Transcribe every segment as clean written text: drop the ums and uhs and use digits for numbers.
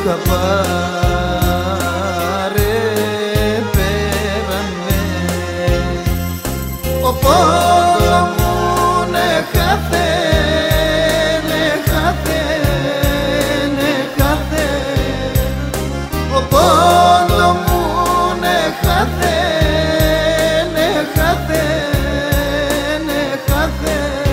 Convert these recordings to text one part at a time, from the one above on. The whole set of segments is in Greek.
καπάρε πέραμε ο πόνο μου ναι χάθε, ναι χάθε, ναι χάθε ο πόνο μου ναι χάθε, ναι χάθε, ναι χάθε.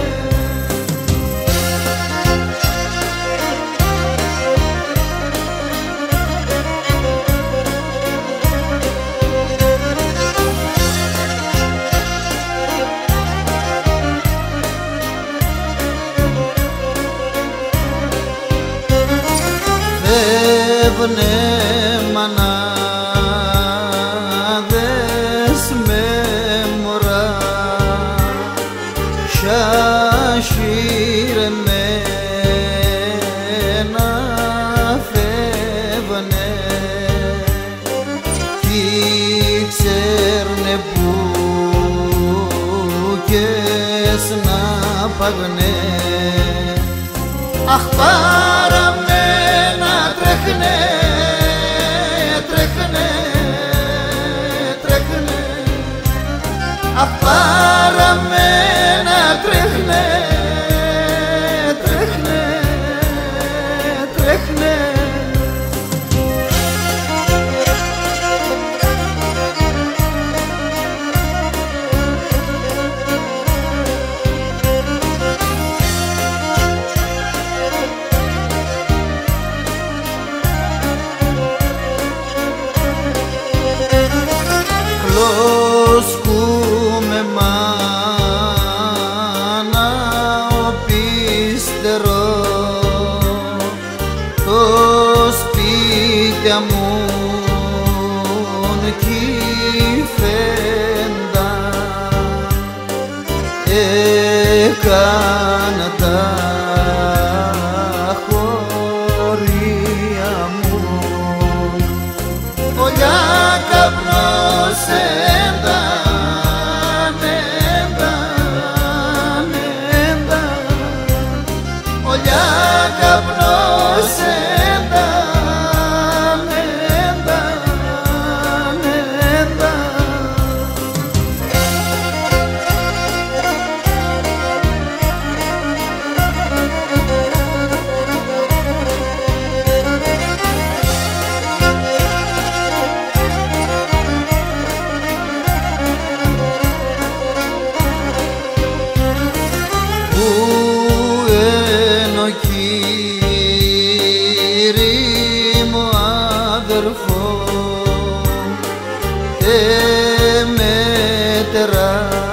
Φεύγουνε μανάδες με μωρά σασιρεμένα φεύγουνε κι ξέρνε που κες να πάγουνε. Αχ παραμένα τρέχουνε, τρέχουνε, τρέχουνε αχ παραμένα τρέχουνε, τρέχουνε, τρέχουνε. Κλώσκουμε μάνα ο πίστερο το σπίτια μου κι φέντα έκανα τα χωρία μου ολιά καπνός έντα, έντα, έντα ολιά καπνός έντα, έντα, έντα. Εμέτερα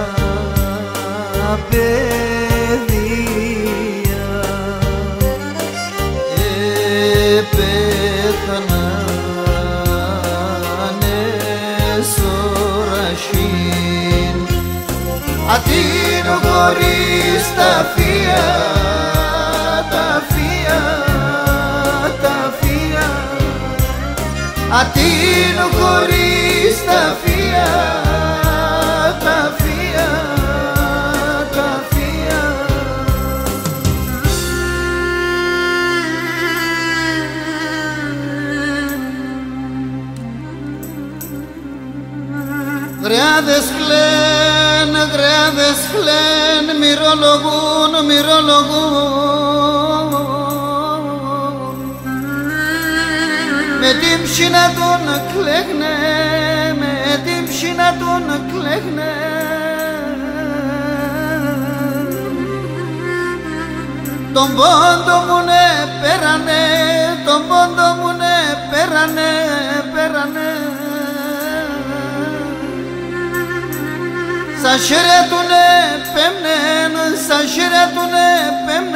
παιδεία επέθανανε σωρασίν ατίνου χωρίς τα φία, τα φία, τα φία ατίνου χωρίς τα φία, τα φία, τα φία. Γράδες χλέν, γράδες χλέν, μυρολογούν, μυρολογούν με την ψήνα τον κλαίγνε, με την ψήνα τον κλαίγνε τον πόντο μου ναι πέρανε, τον πόντο μου ναι πέρανε, πέρανε σαν χαιρετούνε πέμνεν, σαν χαιρετούνε πέμνεν